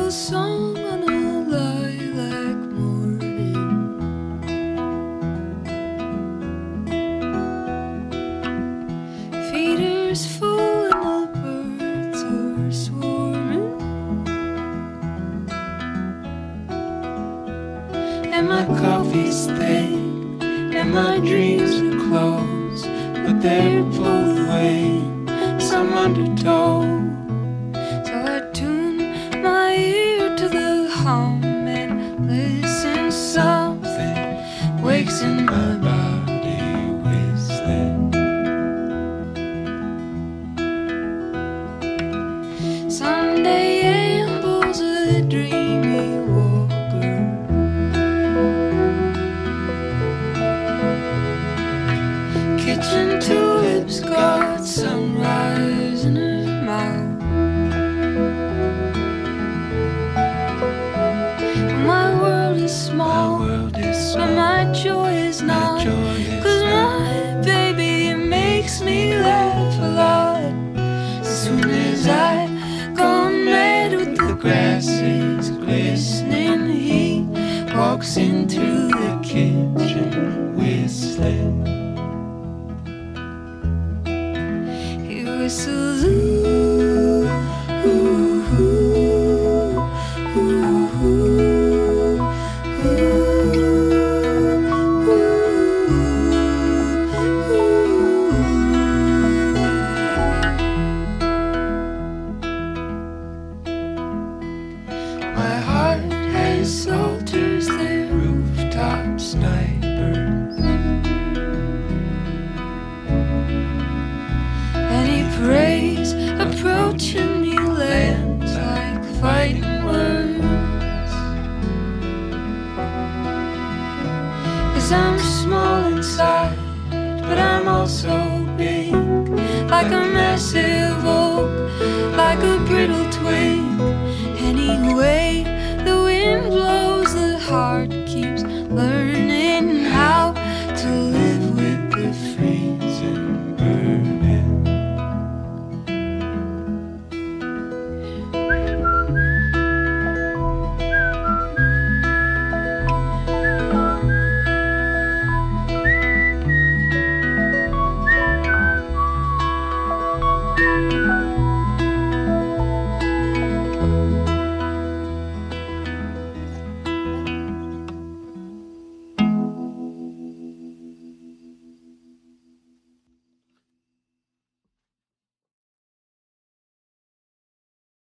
a song on a lilac morning. Feeders full and the birds are swarming, and my coffee's thick and my dreams are close, but they're pulled away some undertow. So I tune my ear to the hum and listen. Something wakes in my body whistling. Sunday ambles a dreamy walker, kitchen tulips got sunrise in her mouth. My world is small, but my joy is not. 'Cause my baby makes me laugh a lot. As soon as I gone mad with the grass is glistening, he walks in through the kitchen whistling. He whistles, ooh, ooh, ooh, ooh, ooh, my heart has soldiers, they're rooftop snipers, and he prays, approaching me lands like fighting words. 'Cause I'm small inside, but I'm also big, like a massive oak, like a brittle twig. Anyway,